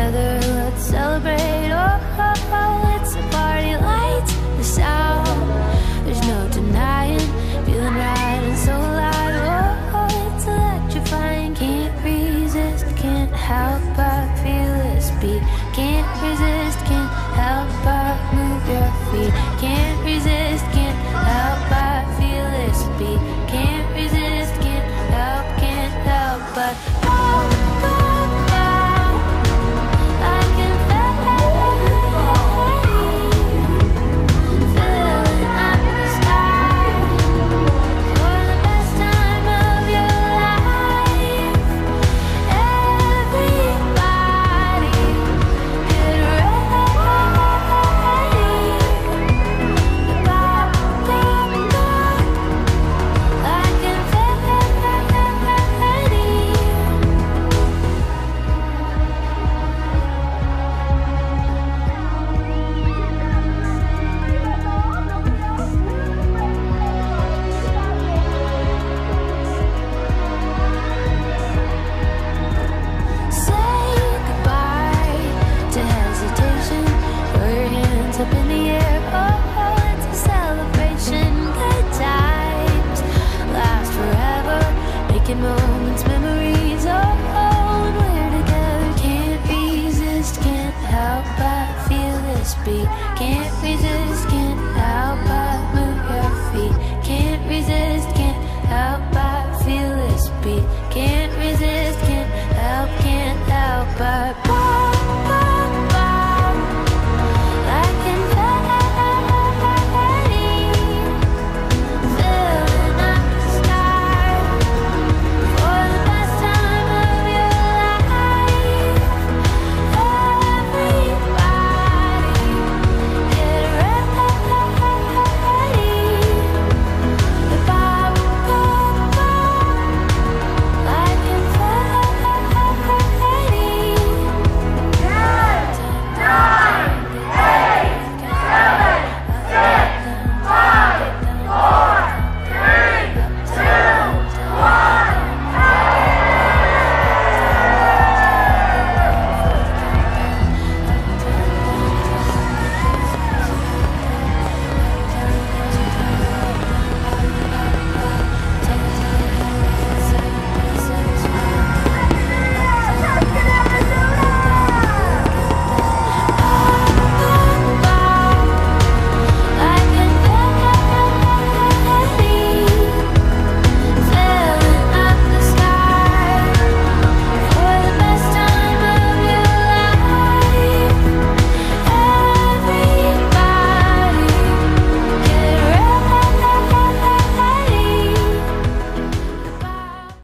together, let's celebrate. Oh, oh, oh, it's a party, lights, the sound. There's no denying, feeling right and so alive. Oh, oh, it's electrifying, can't resist, can't help but feel this beat. Can't resist, can't help but move your feet. Can't resist, can't help but feel this beat. Can't resist, can't help but go, go, go. I can feel up the sky for the best time of your life. Everybody get ready. Pop, pop, pop. I can feel ready. Say goodbye to hesitation. Throw your hands up in the air. Oh, oh, it's a celebration. Good times last forever, making moments, memories. Oh, oh, when we're together, can't resist, can't help but feel this beat. Can't resist, can't help but move your feet. Can't resist, can't help but feel this beat. Can't resist, can't help but